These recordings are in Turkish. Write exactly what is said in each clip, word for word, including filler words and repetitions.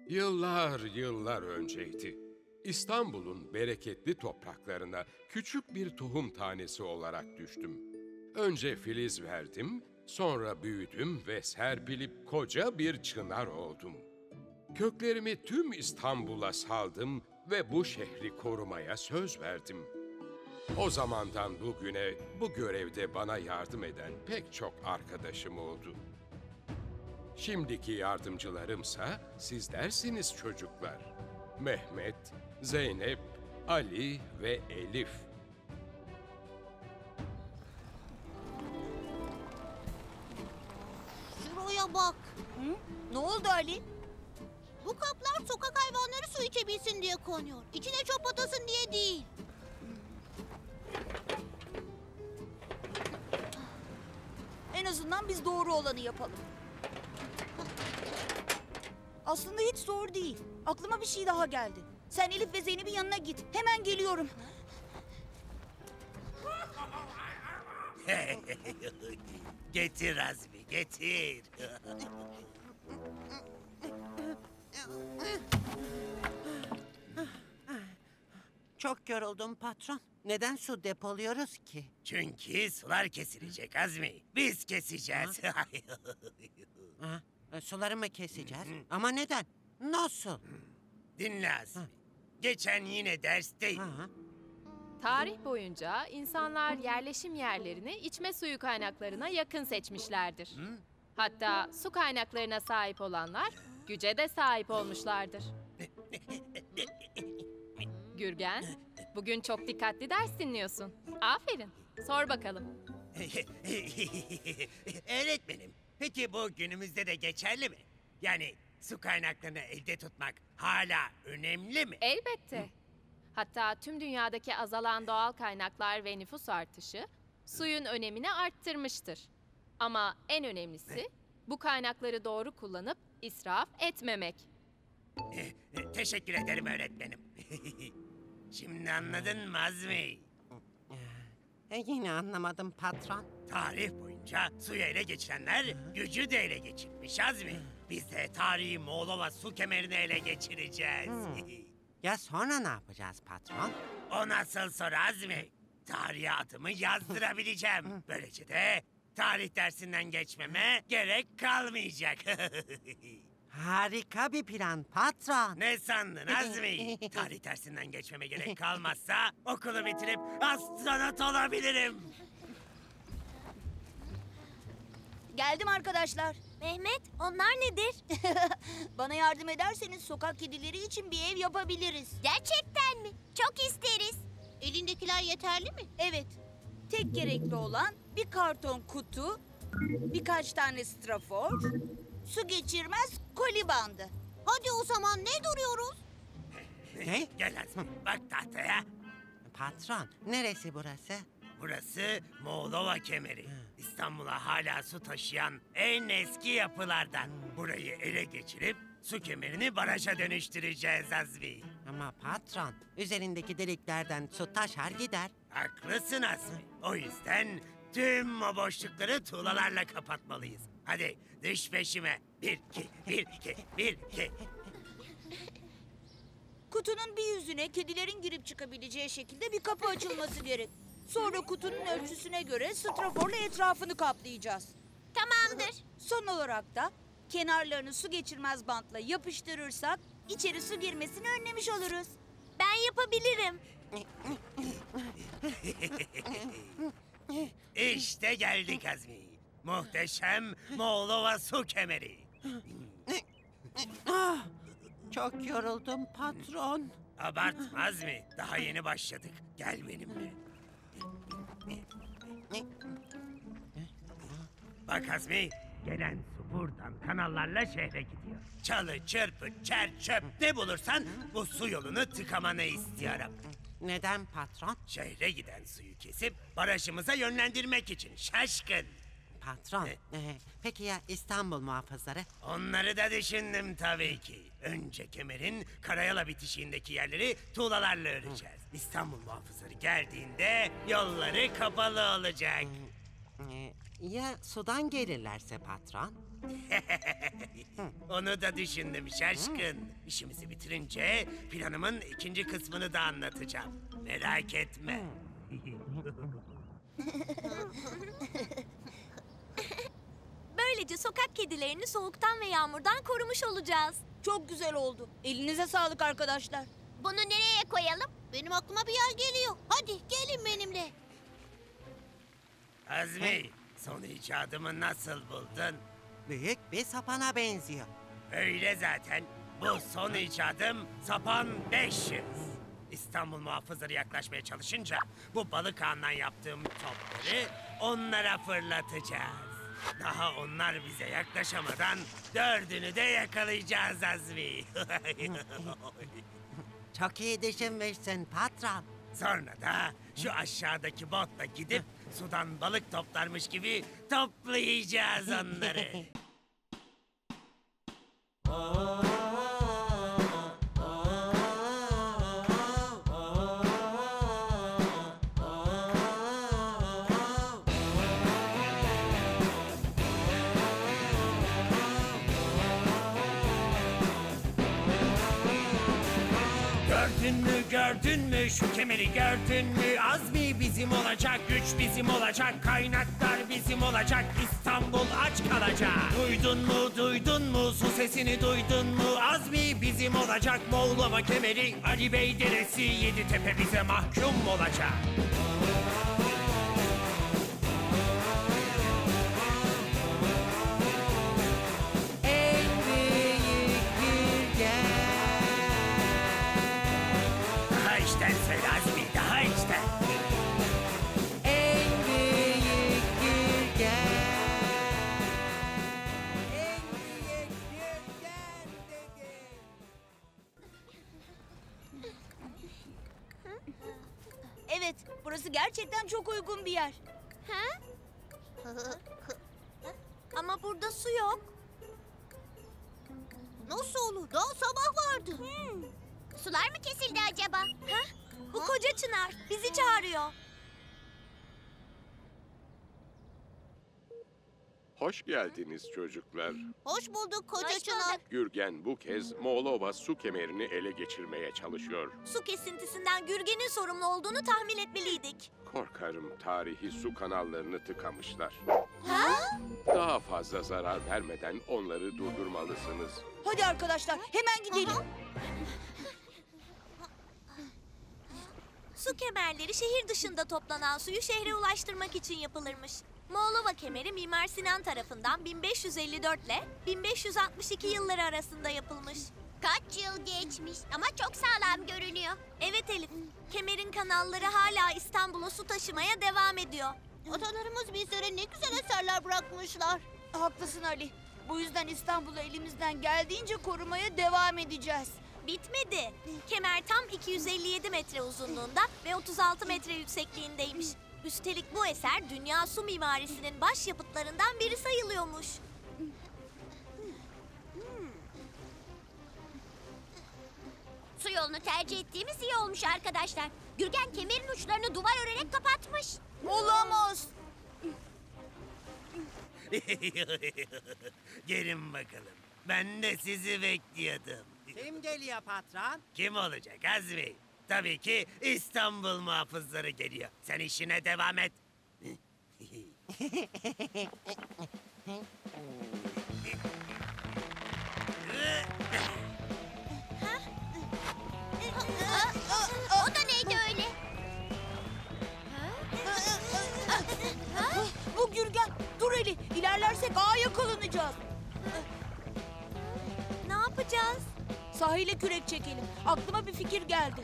Yıllar yıllar önceydi. İstanbul'un bereketli topraklarına küçük bir tohum tanesi olarak düştüm. Önce filiz verdim, sonra büyüdüm ve serpilip koca bir çınar oldum. Köklerimi tüm İstanbul'a saldım ve bu şehri korumaya söz verdim. O zamandan bugüne bu görevde bana yardım eden pek çok arkadaşım oldu. Şimdiki yardımcılarımsa sizlersiniz çocuklar. Mehmet, Zeynep, Ali ve Elif. Şuraya bak. Hı? Ne oldu Ali? Bu kaplar sokak hayvanları su içebilsin diye konuyor. İçine çöp atasın diye değil. En azından biz doğru olanı yapalım. Aslında hiç zor değil. Aklıma bir şey daha geldi. Sen Elif ve Zeynep'in yanına git. Hemen geliyorum. Getir Azmi, getir. Çok yoruldum patron. Neden su depoluyoruz ki? Çünkü sular kesilecek Azmi. Biz keseceğiz. Ha, e, suları mı keseceğiz? Ama neden? Nasıl? Dinle Azmi. Geçen yine dersteyim. Ha, Tarih boyunca insanlar yerleşim yerlerini içme suyu kaynaklarına yakın seçmişlerdir. Hatta su kaynaklarına sahip olanlar güce de sahip olmuşlardır. Gürgen, bugün çok dikkatli ders dinliyorsun. Aferin. Sor bakalım. Öğretmenim, peki bu günümüzde de geçerli mi? Yani su kaynaklarını elde tutmak hala önemli mi? Elbette. Hatta tüm dünyadaki azalan doğal kaynaklar ve nüfus artışı suyun önemini arttırmıştır. Ama en önemlisi bu kaynakları doğru kullanıp israf etmemek. Eh, eh, Teşekkür ederim öğretmenim. Şimdi anladın mı Azmi? e, yine anlamadım patron. Tarih boyunca suyu ele geçirenler gücü de ele geçirmiş Azmi. Biz de tarihi Moğolova su kemerini ele geçireceğiz. Ya sonra ne yapacağız patron? O nasıl soru Azmi? Tarihe adımı yazdırabileceğim. Böylece de tarih dersinden geçmeme gerek kalmayacak. Harika bir plan patron. Ne sandın Azmi? Tarih dersinden geçmeme gerek kalmazsa okulu bitirip astronot olabilirim. Geldim arkadaşlar. Mehmet, onlar nedir? Bana yardım ederseniz sokak kedileri için bir ev yapabiliriz. Gerçekten mi? Çok isteriz. Elindekiler yeterli mi? Evet. Tek gerekli olan bir karton kutu, birkaç tane strafor, su geçirmez koli bandı. Hadi o zaman ne duruyoruz? Ne? Gel Azmi, bak tahtaya. Patron, neresi burası? Burası Moğolova kemeri. İstanbul'a hala su taşıyan en eski yapılardan. Burayı ele geçirip su kemerini baraja dönüştüreceğiz Azmi. Ama patron, üzerindeki deliklerden su taşar gider. Haklısın Azmi. O yüzden tüm o boşlukları tuğlalarla kapatmalıyız. Hadi düş peşime. Bir, iki, bir, iki, bir, iki. Kutunun bir yüzüne kedilerin girip çıkabileceği şekilde bir kapı açılması gerek. Sonra kutunun ölçüsüne göre straforla etrafını kaplayacağız. Tamamdır. Son olarak da kenarlarını su geçirmez bantla yapıştırırsak içeri su girmesini önlemiş oluruz. Ben yapabilirim. İşte geldik Azmi. Muhteşem Moğolova su kemeri. Ah, çok yoruldum patron. Abartma Azmi. Daha yeni başladık. Gel benimle. Bak Azmi, gelen su buradan kanallarla şehre gidiyor. Çalı, çırpı, çer, çöp ne bulursan bu su yolunu tıkamanı istiyorum. Neden patron? Şehre giden suyu kesip barajımıza yönlendirmek için şaşkın. Patron, Ne? e, peki ya İstanbul muhafızları? Onları da düşündüm tabii ki. Önce kemerin karayala bitişiğindeki yerleri tuğlalarla öreceğiz. İstanbul muhafızları geldiğinde yolları kapalı olacak. E, ya sudan gelirlerse patron? Onu da düşündüm şaşkın. İşimizi bitirince planımın ikinci kısmını da anlatacağım. Merak etme. Böylece sokak kedilerini soğuktan ve yağmurdan korumuş olacağız. Çok güzel oldu. Elinize sağlık arkadaşlar. Bunu nereye koyalım? Benim aklıma bir yer geliyor. Hadi gelin benimle. Azmi, son icadımı nasıl buldun? Büyük bir sapana benziyor. Öyle zaten. Bu son icadım Sapan beş yüz. İstanbul muhafızları yaklaşmaya çalışınca bu balık ağından yaptığım topları onlara fırlatacağız. Daha onlar bize yaklaşamadan dördünü de yakalayacağız Azmi. Çok iyi düşünmüşsün patron. Sonra da şu aşağıdaki botla gidip sudan balık toplarmış gibi toplayacağız onları. Gördün mü gördün mü şu kemeri gördün mü? Azmi bizim olacak, güç bizim olacak, kaynaklar bizim olacak, İstanbul aç kalacak. Duydun mu duydun mu su sesini duydun mu? Azmi bizim olacak, Moğlova kemeri, Ali Bey deresi, Yeditepe bize mahkum olacak. En büyük gürgen. Daha içten söyle Azmi, daha içten. En büyük gürgen. En büyük gürgen dedi. Evet, burası gerçekten çok uygun bir yer. Ha? Ama burada su yok. Nasıl olur? Daha sabah vardı. Sular mı kesildi acaba? Hah, bu koca çınar bizi çağırıyor. Hoş geldiniz çocuklar. Hoş bulduk koca Hoş çınar. bulduk. Gürgen bu kez Moğlova su kemerini ele geçirmeye çalışıyor. Su kesintisinden Gürgen'in sorumlu olduğunu tahmin etmeliydik. Korkarım tarihi su kanallarını tıkamışlar. Ha? Daha fazla zarar vermeden onları durdurmalısınız. Hadi arkadaşlar, hemen gidelim. Su kemerleri şehir dışında toplanan suyu şehre ulaştırmak için yapılırmış. Moğlova kemeri Mimar Sinan tarafından bin beş yüz elli dört ile bin beş yüz altmış iki yılları arasında yapılmış. Kaç yıl geçmiş ama çok sağlam görünüyor. Evet Elif, kemerin kanalları hala İstanbul'a su taşımaya devam ediyor. Atalarımız bizlere ne güzel eserler bırakmışlar. Haklısın Ali. Bu yüzden İstanbul'u elimizden geldiğince korumaya devam edeceğiz. Bitmedi. Kemer tam iki yüz elli yedi metre uzunluğunda ve otuz altı metre yüksekliğindeymiş. Üstelik bu eser dünya su mimarisinin başyapıtlarından biri sayılıyormuş. Su yolunu tercih ettiğimiz iyi olmuş arkadaşlar. Gürgen kemerin uçlarını duvar örerek kapatmış. Olamaz. Gelin bakalım. Ben de sizi bekliyordum. Kim geliyor patron? Kim olacak Azmi? Tabii ki İstanbul muhafızları geliyor. Sen işine devam et. O da neydi öyle? Bu Gürgen. Dur Ali, ilerlersek ağa yakalanacağız. Ne yapacağız? Sahile kürek çekelim. Aklıma bir fikir geldi.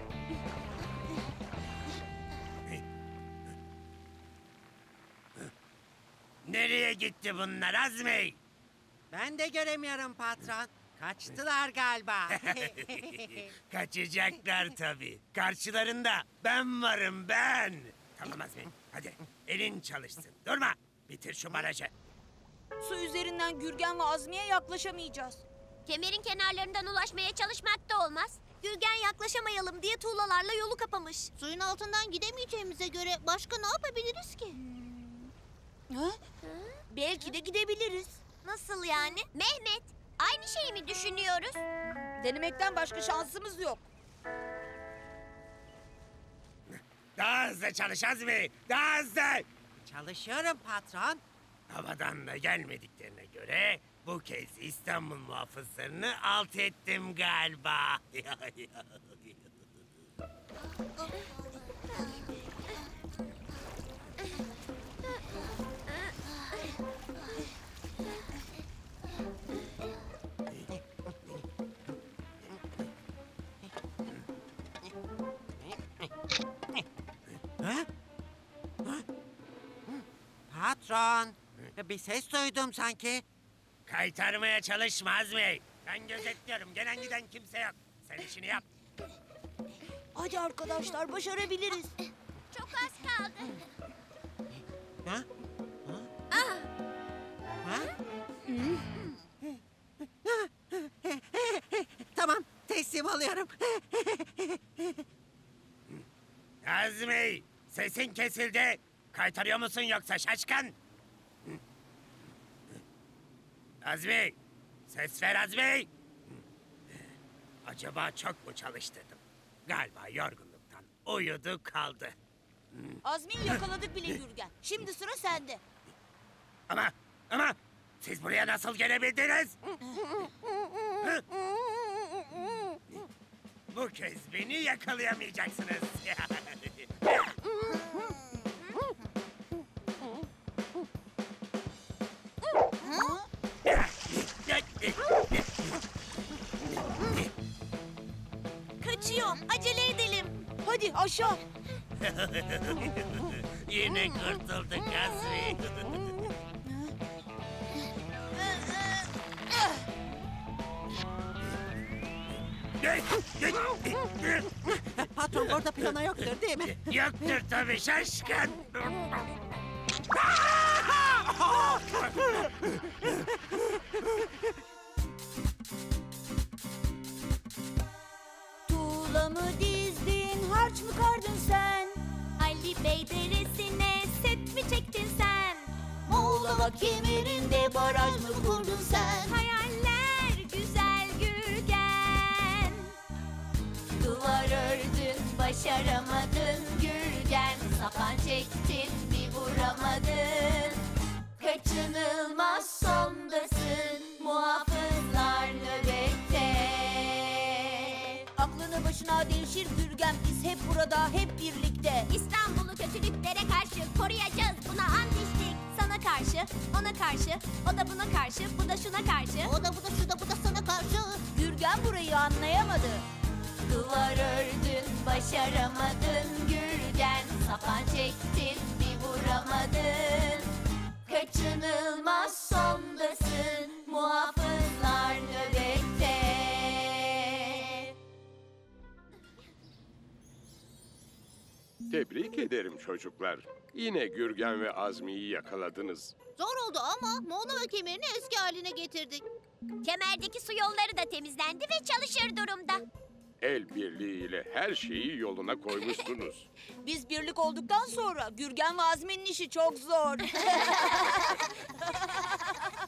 Nereye gitti bunlar Azmi? Ben de göremiyorum patron. Kaçtılar galiba. Kaçacaklar tabii. Karşılarında ben varım ben. Tamam Azmi, hadi elin çalışsın. Durma, bitir şu barajı. Su üzerinden Gürgen ve Azmi'ye yaklaşamayacağız. Kemerin kenarlarından ulaşmaya çalışmak da olmaz. Gürgen yaklaşamayalım diye tuğlalarla yolu kapamış. Suyun altından gidemeyeceğimize göre başka ne yapabiliriz ki? Ha? Belki de gidebiliriz. Nasıl yani? Mehmet, aynı şeyi mi düşünüyoruz? Denemekten başka şansımız yok. Daha hızlı çalış Azmi. Daha hızlı. Çalışıyorum patron. Havadan da gelmediklerine göre bu kez İstanbul muhafızlarını alt ettim galiba. Ha? Ha? Patron, bir ses duydum sanki. Kaytarmaya çalışma Azmi. Ben gözetliyorum. Gelen giden kimse yok. Sen işini yap. Hadi arkadaşlar, başarabiliriz. Çok az kaldı. Ha? Ha? Ha? Tamam, teslim oluyorum. Azmi, sesin kesildi. Kaytarıyor musun yoksa şaşkın? Azmi, ses ver Azmi. Acaba çok mu çalıştırdım? Galiba yorgunluktan uyudu kaldı. Azmi'yi yakaladık bile Gürgen. Şimdi sıra sende. Ama, ama siz buraya nasıl gelebildiniz? Hı? Bu kez beni yakalayamayacaksınız. Kaçıyor. Acele edelim. Hadi aşağı. Yine kurtulduk Azmi. Patron, burada plana yoktur değil mi? Yoktur tabii şaşkın. Tuğla mı dizdin, harç mı kardın sen? Ali Bey deresine set mi çektin sen? Muğlama kemerinde baraj mı kurdun sen? Hayaller güzel Gürgen. Duvar ördün başaramadın Gürgen. Sapan çektin bir vuramadın. Kaçınılmaz sondasın. Muhafızlar nöbette. Aklını başına devşir Gürgen, biz hep burada, hep birlikte. İstanbul'u kötülüklere karşı koruyacağız. Buna ant içtik. Sana karşı, ona karşı, o da buna karşı, bu da şuna karşı. O da bu da şu da bu da sana karşı. Gürgen burayı anlayamadı. Duvar ördün, başaramadın Gürgen. Sapan çektin, bir vuramadın. Kaçınılmaz sondasın. Muhafızlar nöbette. Tebrik ederim çocuklar. Yine Gürgen ve Azmi'yi yakaladınız. Zor oldu ama Muğlama kemerini eski haline getirdik. Kemerdeki su yolları da temizlendi ve çalışır durumda. El birliğiyle her şeyi yoluna koymuşsunuz. Biz birlik olduktan sonra Gürgen ve Azmi'nin işi çok zor.